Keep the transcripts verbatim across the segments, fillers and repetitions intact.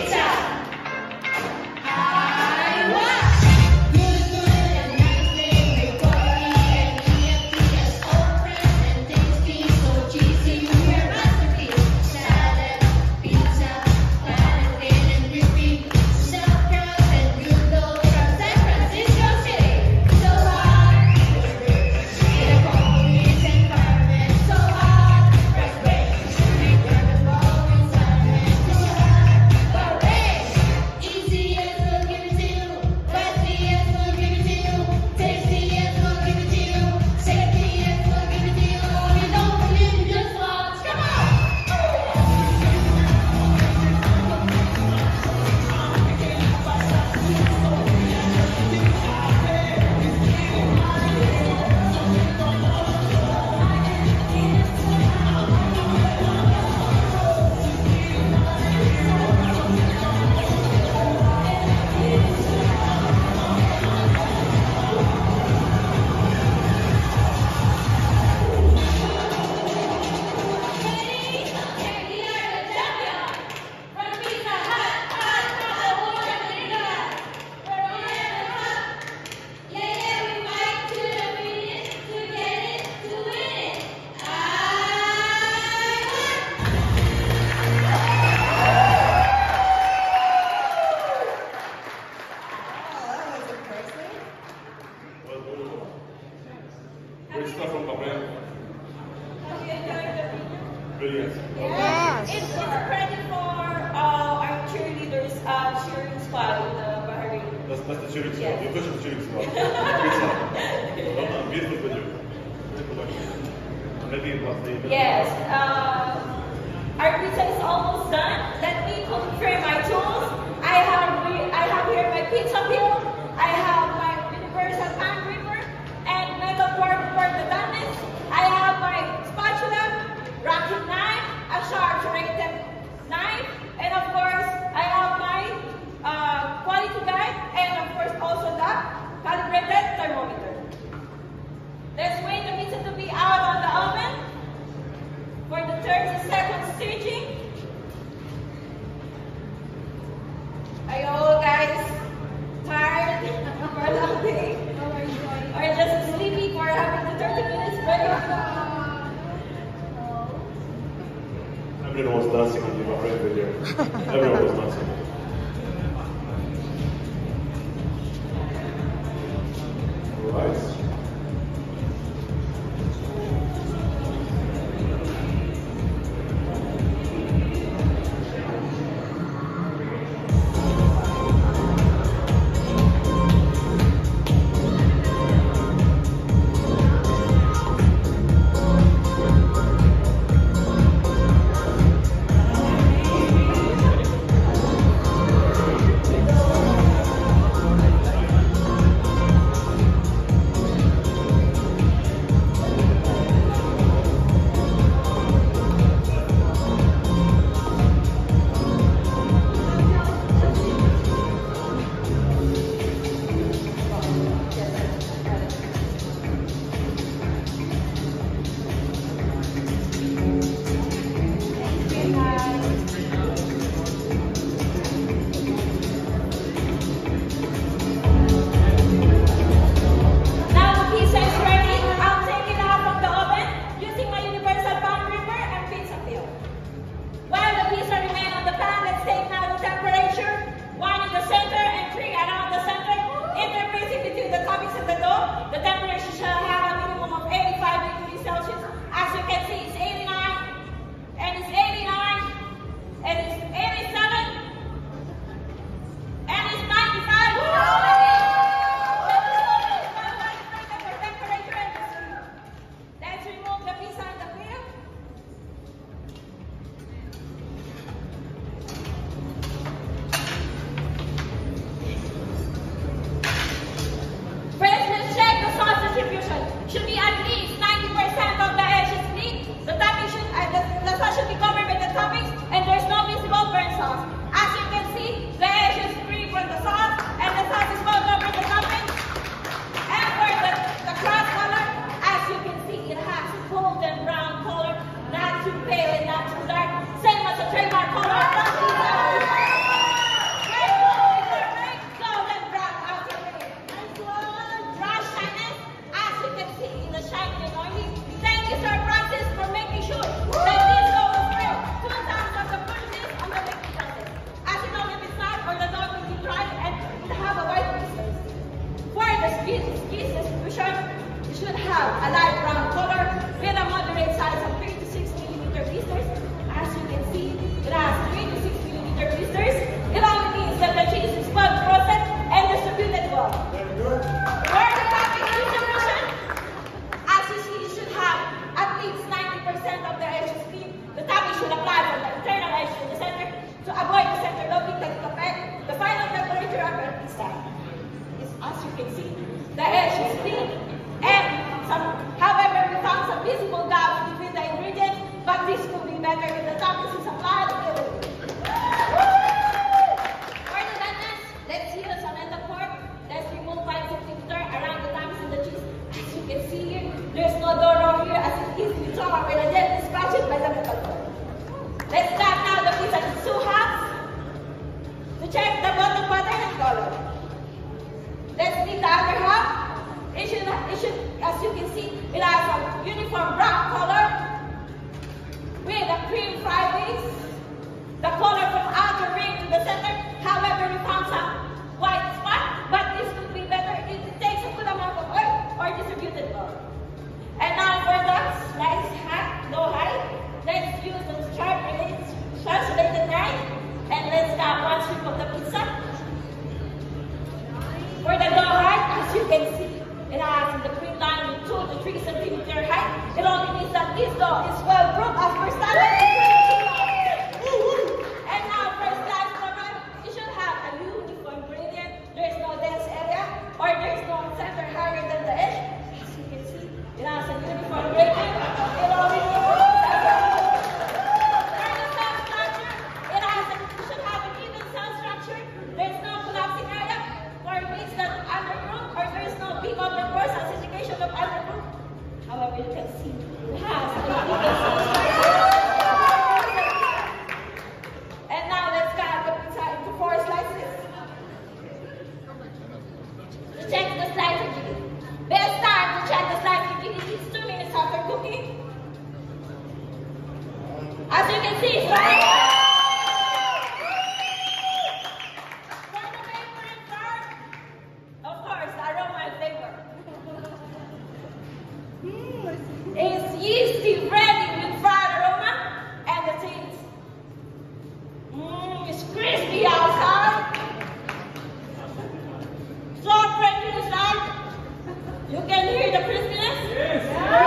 Great stuff from BAHRAIN. Brilliant. Yes. It's, it's a credit for uh, our cheerleaders, uh, cheering squad in uh, Bahrain. That's, that's the cheering squad. Yes. You're pushing the cheering squad. Good job. Well done. Beautiful video. Good production. Maybe it was the... Yes. Uh, our pizza is almost done. Let me confirm my tools. I have I have here my pizza peel. I have my universal pan gripper and metal board for the doneness. I have my spatula, racking knife, a sharp serrated knife, and of course I have my uh, quality guide, and of course also the calibrated thermometer. Let's wait the pizza to be out of the oven for the thirty second staging. Are you all guys tired for a long day? Or just sleepy for having the thirty minutes break? Everyone was dancing in the BAHRAIN video. Everyone was dancing. All right. have a light brown color with a moderate size of three to six millimeter blisters. As you can see, it has three to six millimeter blisters. It only means that the cheese is well processed and distributed well. For the topping distribution, as you see, you should have at least ninety percent of the edges clean. The topping should apply from the internal edge to the center to avoid the center loading that can affect the final temperature of the pizza. Is, as you can see, the edge is clean, and some, however, we found some visible gaps between the ingredients, but this could be better if the topping is applied evenly. For the doneness, let's use a metal fork. Let's remove five centimeters around the toppings and the cheese. As you can see here, there's no door over here as it is easily torn when a jet is scratched by the metal fork. Let's cut now the pizza in two halves to check the bottom pattern and color. Let's leave the other half. It should, it should, as you can see, it has a uniform brown color with a cream fried base. The color from outer ring to the center. However, we found some white spot, but this could be better if it takes a good amount of oil or distributed oil. And now for the slice hat, low height, let's use the sharp translated knife and let's cut one strip of the pizza. For the dough height, as you can see, it has the print line with two to three centimeter height. It only means that this dough is well proof as per standard. And now for slice program, you should have a uniform gradient. There is no dense area or there is no center higher than the edge. As you can see, it has a uniform gradient. It only means however, you can see it has and now let's cut the pizza into four slices. To check the slice rigidity. Best time to check the slice rigidity is two minutes after cooking. As you can see, it's right. For the favorite part, of course, the aroma and flavor. It's yeasty, bready with fried aroma and the taste. Mmm, it's crispy outside, soft crunchy inside. You can hear the crispiness. Yes.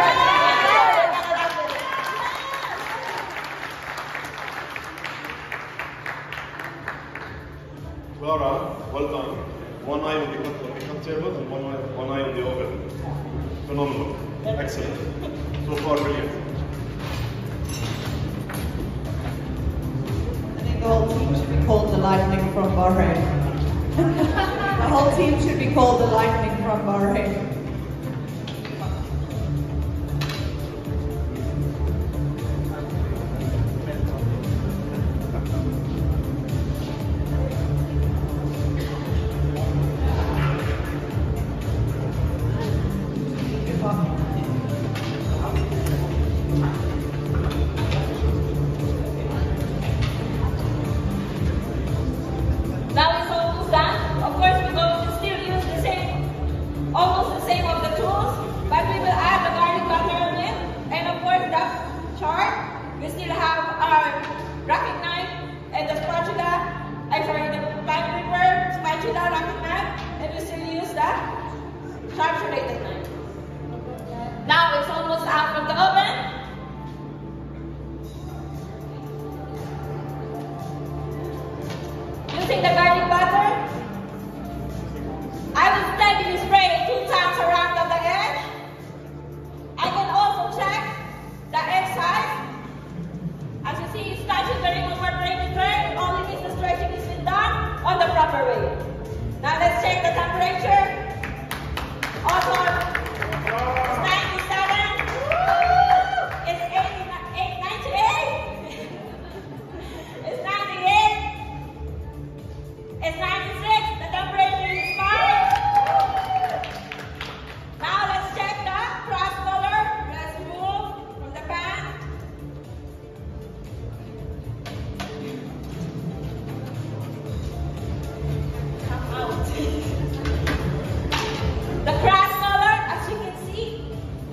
Laura, well done. One eye on the, on the cut table and one eye, one eye on the oven. Phenomenal. Excellent. So far, brilliant. I think the whole team should be called the Lightning from Bahrain. The whole team should be called the Lightning from Bahrain. Now it's almost done. Of course, we're going to still use the same, almost the same of the tools, but we will add the garlic butter in, and of course the chart. We still have our racking knife and the spatula. I'm sorry, the pan ripper, spatula, racking knife, and we still use the sharp serrated knife. Now it's almost out from the oven. Using the garlic butter, I will steadily spray two times around on the edge. I can also check the edge size. As you see, it's touching the ring over braided tray. It only means the stretching is been done on the proper way. Now let's check the temperature. Also, it's ninety-seven. It's eighty-eight, ninety-eight. It's ninety-eight. It's ninety-six, the temperature is fine. Now let's check the crust color. Let's remove from the pan. Come out. The crust color, as you can see,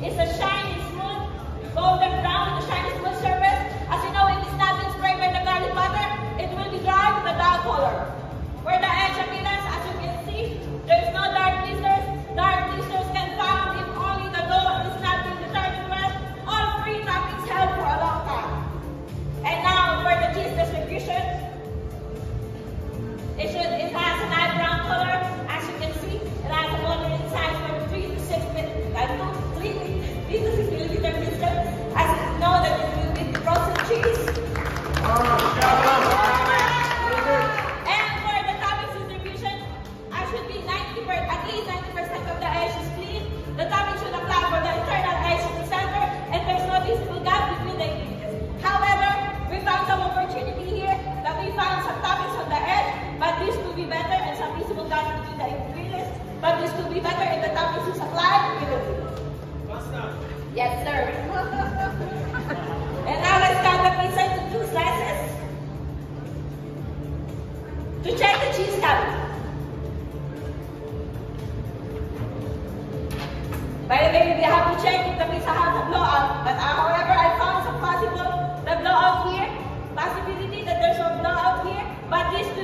could be better, and some pieces will got into the ingredients, but this could be better if the toppings you supply, we will do. Yes, sir. And now let's cut the pizza into two slices to check the cheese cavity. By the way, we have to check if the pizza has a blowout. But uh, however, I found some possible the blowout here, possibility that there's a blowout here. But this